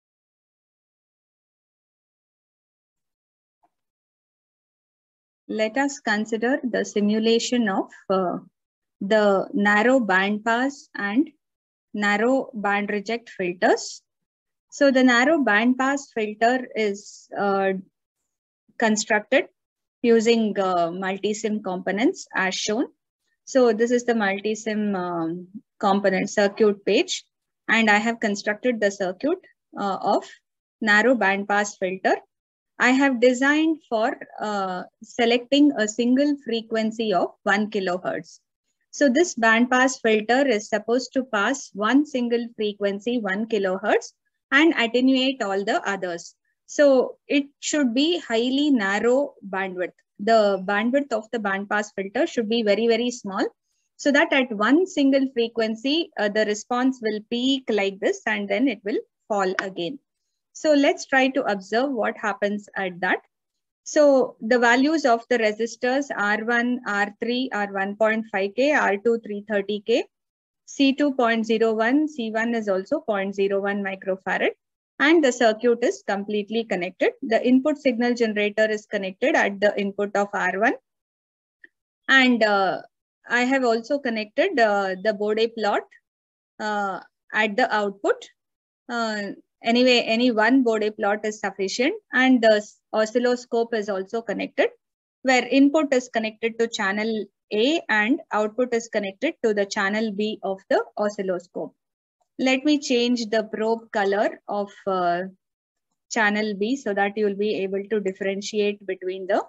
Let us consider the simulation of the narrow band pass and narrow band reject filters. So the narrow band pass filter is constructed using multi-sim components as shown. So this is the multi-sim component circuit page, and I have constructed the circuit of narrow band pass filter. I have designed for selecting a single frequency of 1 kilohertz. So this band pass filter is supposed to pass one single frequency, 1 kilohertz, and attenuate all the others. So it should be highly narrow bandwidth. The bandwidth of the band pass filter should be very, very small, so that at one single frequency, the response will peak like this and then it will fall again. So let's try to observe what happens at that. So the values of the resistors R1, R3 are 1.5K, R2 330K, C2 0.01, C1 is also 0.01 microfarad. And the circuit is completely connected. The input signal generator is connected at the input of R1. And I have also connected the Bode plot at the output. Anyway, any one Bode plot is sufficient. And the oscilloscope is also connected, where input is connected to channel A and output is connected to the channel B of the oscilloscope. Let me change the probe color of channel B so that you will be able to differentiate between the,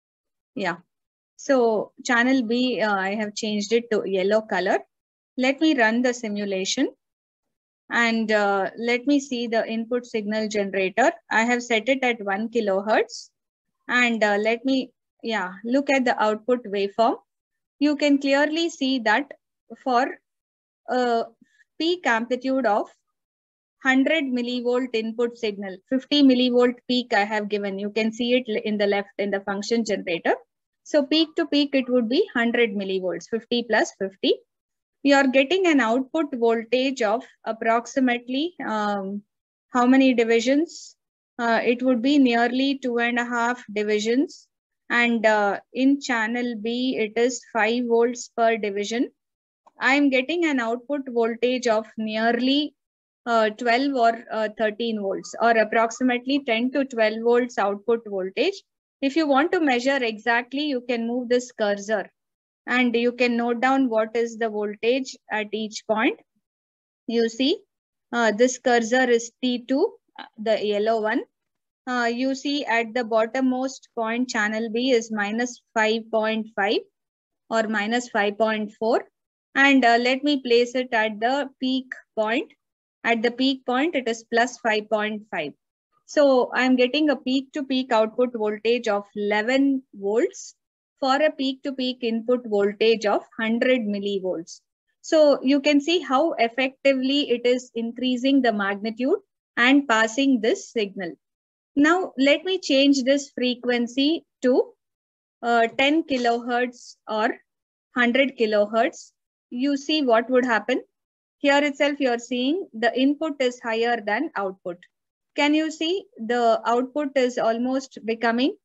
So channel B, I have changed it to yellow color. Let me run the simulation and let me see the input signal generator. I have set it at 1 kilohertz and let me, look at the output waveform. You can clearly see that for peak amplitude of 100 millivolt input signal, 50 millivolt peak I have given. You can see it in the left in the function generator. So peak to peak, it would be 100 millivolts, 50 plus 50. We are getting an output voltage of approximately how many divisions? It would be nearly 2.5 divisions. And in channel B, it is 5 volts per division. I am getting an output voltage of nearly 12 or 13 volts, or approximately 10 to 12 volts output voltage. If you want to measure exactly, you can move this cursor and you can note down what is the voltage at each point. You see, this cursor is T2, the yellow one. You see at the bottommost point, channel B is minus 5.5 or minus 5.4. And let me place it at the peak point. At the peak point, it is plus 5.5. So I'm getting a peak-to-peak output voltage of 11 volts for a peak-to-peak input voltage of 100 millivolts. So you can see how effectively it is increasing the magnitude and passing this signal. Now let me change this frequency to 10 kilohertz or 100 kilohertz. You see what would happen. Here itself you are seeing the input is higher than output. Can you see the output is almost becoming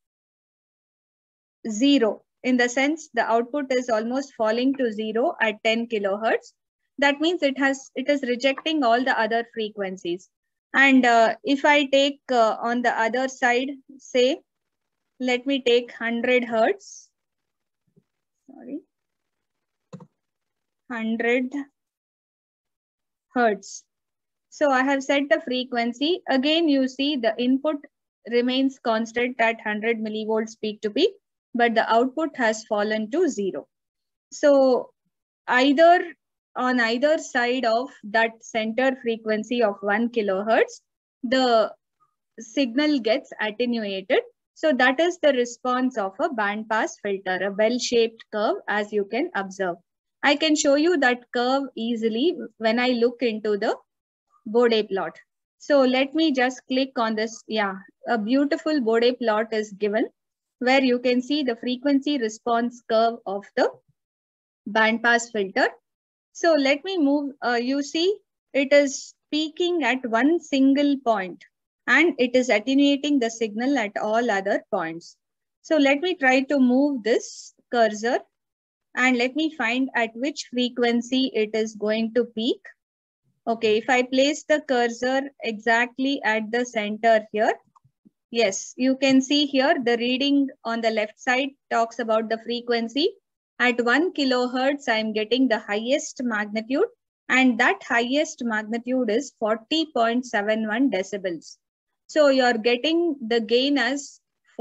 0? In the sense the output is almost falling to 0 at 10 kilohertz. That means it is rejecting all the other frequencies. And if I take on the other side, say, let me take 100 hertz. Sorry. 100 hertz. So I have set the frequency. Again, you see the input remains constant at 100 millivolts peak to peak, but the output has fallen to 0. So on either side of that center frequency of 1 kilohertz, the signal gets attenuated. So that is the response of a band pass filter, a bell-shaped curve, as you can observe. I can show you that curve easily when I look into the Bode plot. So let me just click on this. Yeah, a beautiful Bode plot is given where you can see the frequency response curve of the band pass filter. So let me move. You see, it is peaking at one single point and it is attenuating the signal at all other points. So let me try to move this cursor and let me find at which frequency it is going to peak. Okay, if I place the cursor exactly at the center here, yes, you can see here the reading on the left side talks about the frequency. At 1 kilohertz, I am getting the highest magnitude, and that highest magnitude is 40.71 decibels. So you are getting the gain as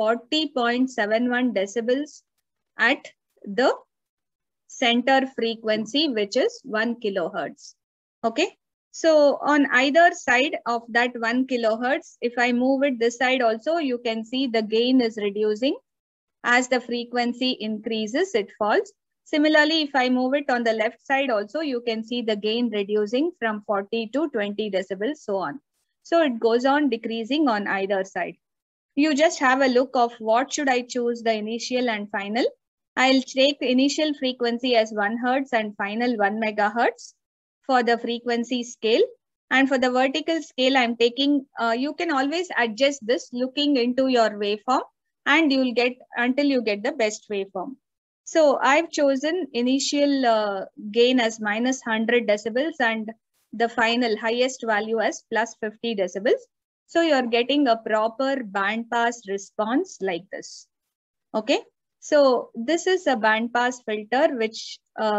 40.71 decibels at the center frequency, which is 1 kilohertz. Okay. So on either side of that 1 kilohertz, if I move it this side also, you can see the gain is reducing. As the frequency increases, it falls. Similarly, if I move it on the left side also, you can see the gain reducing from 40 to 20 decibels, so on. So it goes on decreasing on either side. You just have a look of what should I choose, the initial and final. I'll take initial frequency as 1 hertz and final 1 megahertz for the frequency scale. And for the vertical scale, I'm taking, you can always adjust this looking into your waveform and you'll get until you get the best waveform. So I've chosen initial gain as minus 100 decibels and the final highest value as plus 50 decibels. So you're getting a proper band pass response like this. Okay. So this is a band pass filter which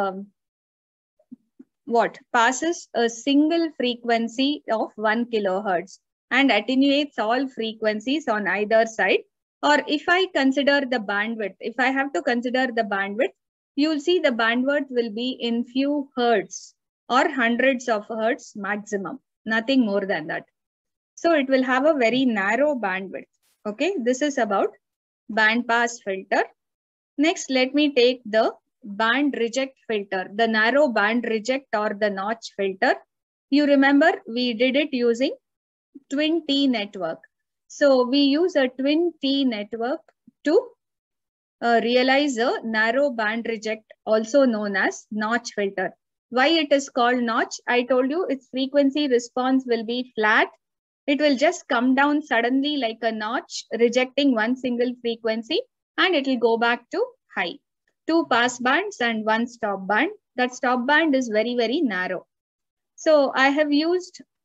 passes a single frequency of 1 kilohertz and attenuates all frequencies on either side. Or if I consider the bandwidth, if I have to consider the bandwidth, you'll see the bandwidth will be in few hertz or hundreds of hertz maximum, nothing more than that. So it will have a very narrow bandwidth. Okay, this is about band pass filter. Next, let me take the band reject filter, the narrow band reject or the notch filter. You remember we did it using twin T network. So we use a twin T network to realize a narrow band reject, also known as notch filter. Why it is called notch? I told you its frequency response will be flat. It will just come down suddenly like a notch, rejecting one single frequency, and it will go back to high. 2 pass bands and 1 stop band. That stop band is very, very narrow. So I have used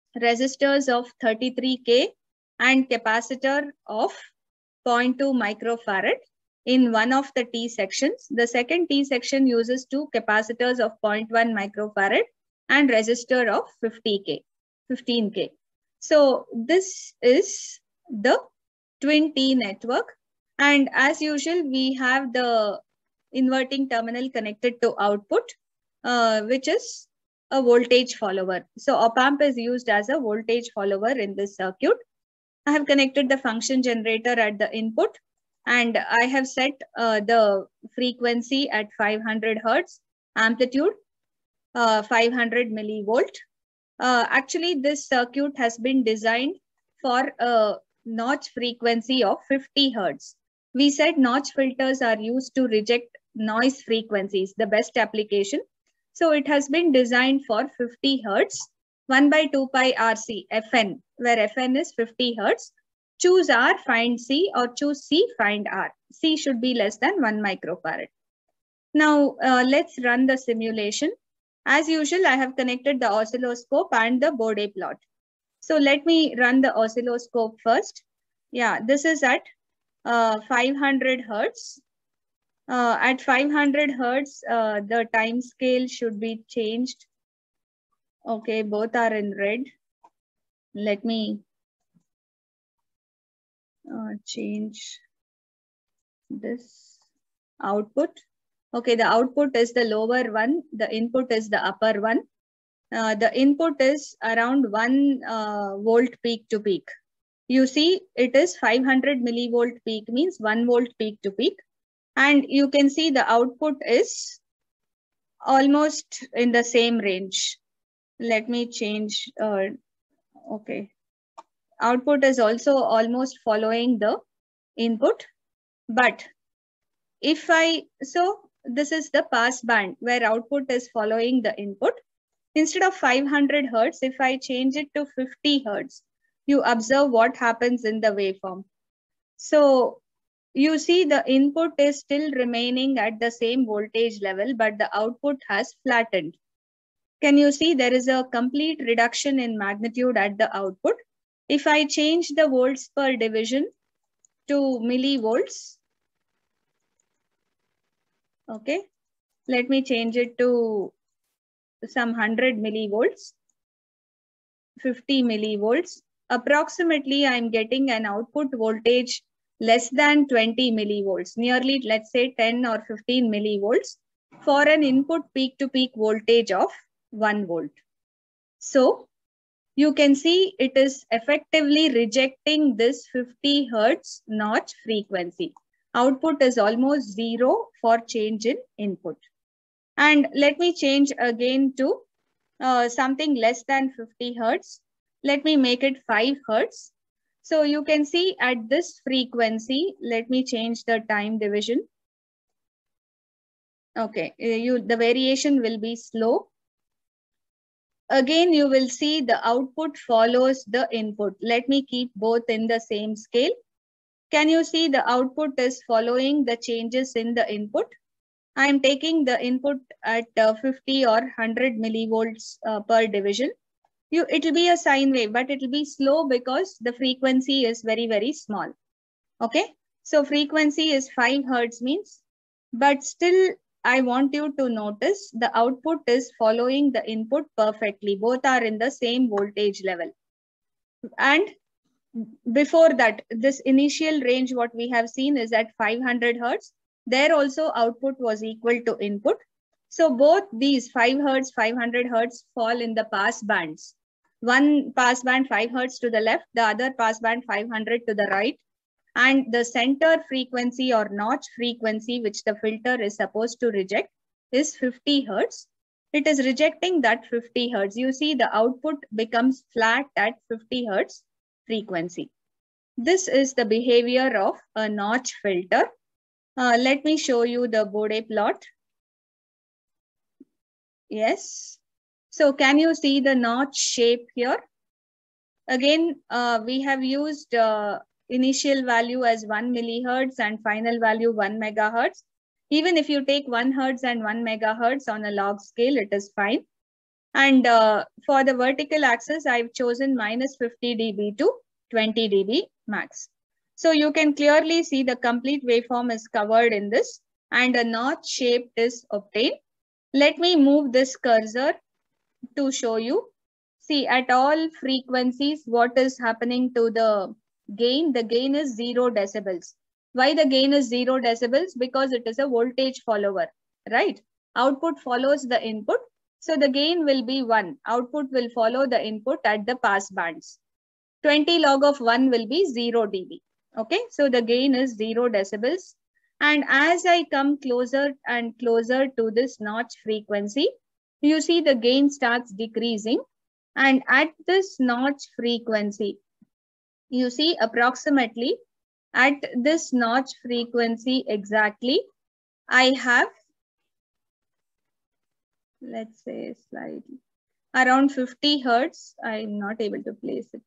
resistors of 33K and capacitor of 0.2 microfarad in one of the T sections. The second T section uses two capacitors of 0.1 microfarad and resistor of 15K. So this is the twin T network. And as usual, we have the inverting terminal connected to output, which is a voltage follower. So op-amp is used as a voltage follower in this circuit. I have connected the function generator at the input, and I have set the frequency at 500 Hertz, amplitude 500 millivolt. Actually, this circuit has been designed for a notch frequency of 50 Hertz. We said notch filters are used to reject noise frequencies, the best application. So it has been designed for 50 Hertz, 1 by 2 pi RC, Fn, where Fn is 50 Hertz. Choose R, find C, or choose C, find R. C should be less than 1 microfarad. Now, let's run the simulation. As usual, I have connected the oscilloscope and the Bode plot. So let me run the oscilloscope first. Yeah, this is at 500 Hertz. At 500 Hertz, the time scale should be changed. Okay, both are in red. Let me change this output. Okay, the output is the lower one. The input is the upper one. The input is around 1 volt peak to peak. You see, it is 500 millivolt peak, means 1 volt peak to peak. And you can see the output is almost in the same range. Let me change. Okay. Output is also almost following the input. But if so this is the pass band where output is following the input. Instead of 500 Hertz, if I change it to 50 Hertz, you observe what happens in the waveform. So you see the input is still remaining at the same voltage level, but the output has flattened. Can you see there is a complete reduction in magnitude at the output? If I change the volts per division to millivolts, okay, let me change it to some 100 millivolts, 50 millivolts. Approximately, I'm getting an output voltage less than 20 millivolts, nearly, let's say 10 or 15 millivolts for an input peak-to-peak voltage of 1 volt. So you can see it is effectively rejecting this 50 Hertz notch frequency. Output is almost zero for change in input. And let me change again to something less than 50 Hertz. Let me make it 5 Hertz. So you can see at this frequency, let me change the time division. Okay, the variation will be slow. Again, you will see the output follows the input. Let me keep both in the same scale. Can you see the output is following the changes in the input? I am taking the input at 50 or 100 millivolts per division. It will be a sine wave, but it will be slow because the frequency is very, very small. Okay, so frequency is 5 Hertz means, but still I want you to notice the output is following the input perfectly. Both are in the same voltage level. And before that, this initial range, what we have seen is at 500 Hertz. There also output was equal to input. So both these 5 Hertz, 500 Hertz fall in the pass bands. One pass band 5 Hertz to the left, the other pass band 500 to the right. And the center frequency or notch frequency, which the filter is supposed to reject, is 50 Hertz. It is rejecting that 50 Hertz. You see the output becomes flat at 50 Hertz frequency. This is the behavior of a notch filter. Let me show you the Bode plot. Yes. So can you see the notch shape here? Again, we have used initial value as 1 millihertz and final value 1 megahertz. Even if you take 1 hertz and 1 megahertz on a log scale, it is fine. And for the vertical axis, I've chosen minus 50 dB to 20 dB max. So you can clearly see the complete waveform is covered in this and a notch shape is obtained. Let me move this cursor to show you. See, at all frequencies, what is happening to the gain? The gain is 0 decibels. Why the gain is 0 decibels? Because it is a voltage follower, right? Output follows the input. So the gain will be 1. Output will follow the input at the pass bands. 20 log of 1 will be 0 dB. Okay, so the gain is 0 decibels. And as I come closer and closer to this notch frequency, you see the gain starts decreasing. And at this notch frequency, you see approximately at this notch frequency exactly, I have, let's say slightly, around 50 hertz. I'm not able to place it.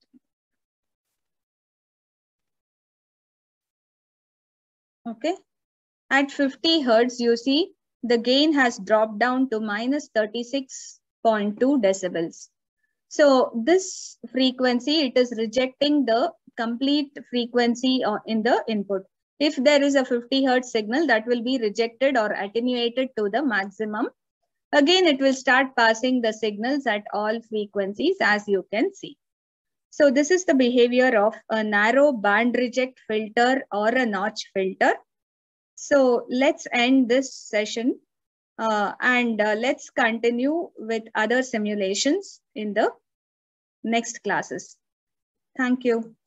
Okay. At 50 hertz, you see the gain has dropped down to minus 36.2 decibels. So this frequency, it is rejecting the complete frequency in the input. If there is a 50 hertz signal, that will be rejected or attenuated to the maximum. Again, it will start passing the signals at all frequencies, as you can see. So this is the behavior of a narrow band reject filter or a notch filter. So let's end this session and let's continue with other simulations in the next classes. Thank you.